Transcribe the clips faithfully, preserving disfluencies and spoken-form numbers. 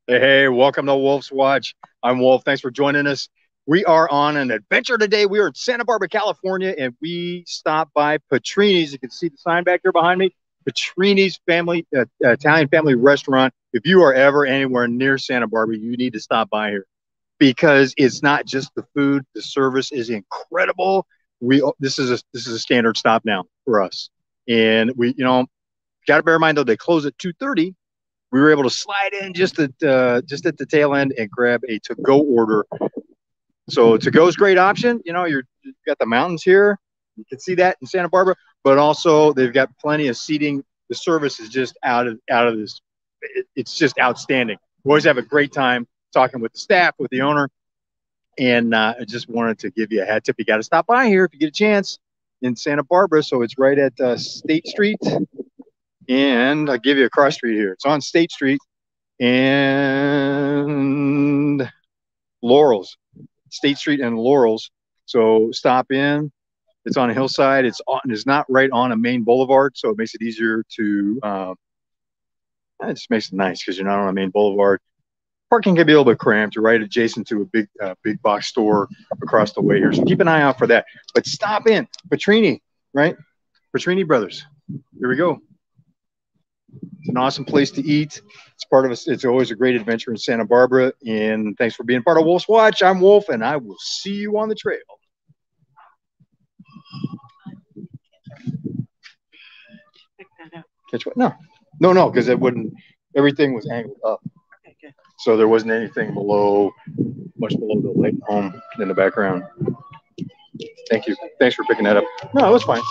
Hey, hey, welcome to Wolf's Watch. I'm Wolf. Thanks for joining us. We are on an adventure today. We are in Santa Barbara, California, and we stopped by Petrini's. You can see the sign back there behind me. Petrini's family, uh, Italian family restaurant. If you are ever anywhere near Santa Barbara, you need to stop by here because it's not just the food. The service is incredible. We this is a this is a standard stop now for us, and we you know got to bear in mind though they close at two thirty. We were able to slide in just at uh, just at the tail end and grab a to go order. So to go is a great option. You know, you're you've got the mountains here. You can see that in Santa Barbara, but also they've got plenty of seating. The service is just out of out of this. It, it's just outstanding. We always have a great time talking with the staff, with the owner, and uh, I just wanted to give you a head tip. You got to stop by here if you get a chance in Santa Barbara. So it's right at uh, State Street, and I'll give you a cross street here. It's on State Street and Laurels, State Street and Laurels. So stop in. It's on a hillside. It's on. It's not right on a main boulevard, so it makes it easier to. Um, it just makes it nice because you're not on a main boulevard. Parking can be a little bit cramped. You're right adjacent to a big, uh, big box store across the way here. So keep an eye out for that. But stop in, Petrini, right? Petrini Brothers. Here we go. It's an awesome place to eat. It's part of us. It's always a great adventure in Santa Barbara. And thanks for being part of Wolf's Watch. I'm Wolf, and I will see you on the trail. Catch what? No, no, no, because it wouldn't. Everything was angled up, so there wasn't anything below, much below the lake home in the background. Thank you. Thanks for picking that up. No, it was fine.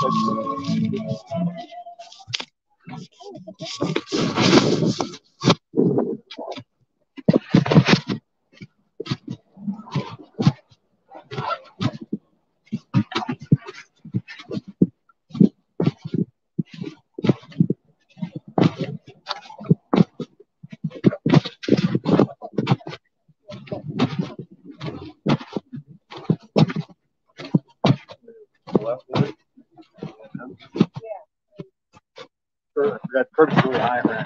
That curve's really high around.